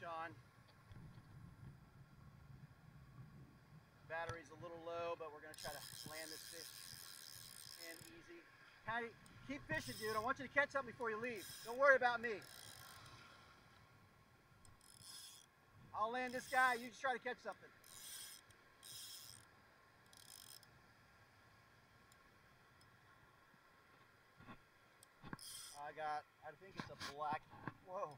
on. Battery's a little low, but we're gonna try to land this fish in easy. Patty, keep fishing, dude. I want you to catch something before you leave. Don't worry about me. I'll land this guy. You just try to catch something. I think it's a black. Whoa.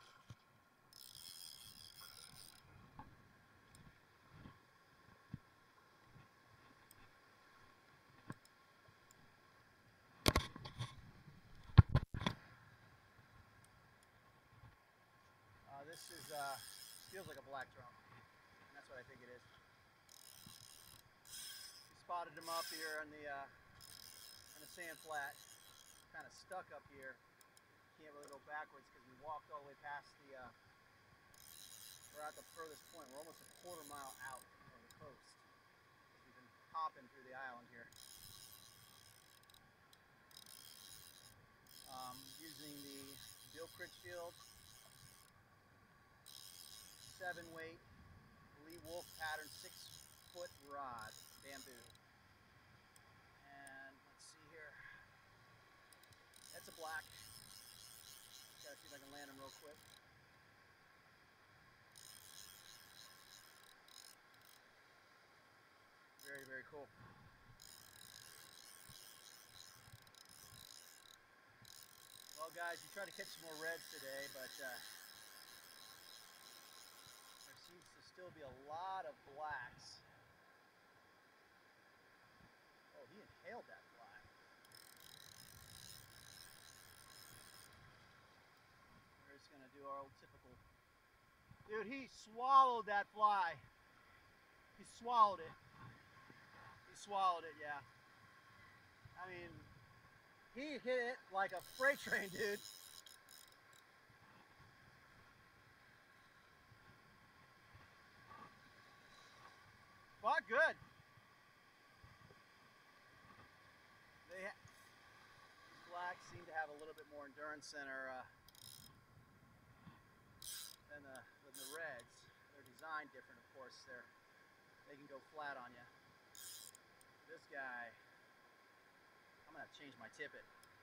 This is feels like a black drum, and that's what I think it is. We spotted him up here on the sand flat, kind of stuck up here. Can't really go backwards because we walked all the way past the. We're at the furthest point. We're almost a quarter-mile out from the coast. We've been hopping through the island here. Using the Critchfield 7-weight Wulff pattern 6-foot rod, bamboo. And let's see here. That's a black. Gotta see if I can land him real quick. Very, very cool. Well, guys, we tried to catch some more reds today, but there seems to still be a lot of blacks. Oh, he inhaled that fly. We're just gonna do our old typical. Dude, he swallowed that fly. He swallowed it. He swallowed it, yeah. I mean, he hit it like a freight train, dude. But good. These blacks seem to have a little bit more endurance than the reds. They're designed different, of course. They can go flat on you. This guy, I'm gonna have to change my tippet.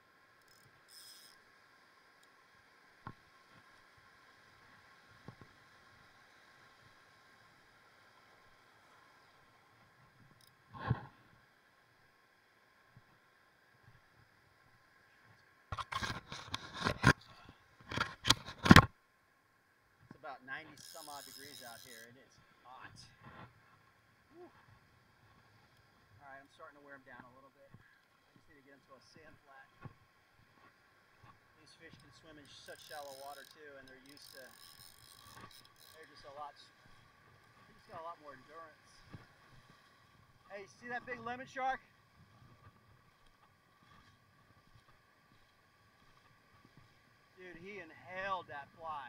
It's about 90 some odd degrees out here. It is hot. Whew. All right, I'm starting to wear them down a little bit. I just need to get them to a sand flat. These fish can swim in such shallow water too, and they're just got a lot more endurance. Hey, you see that big lemon shark? Dude, he inhaled that fly.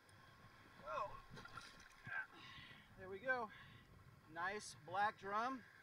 There we go. Nice black drum.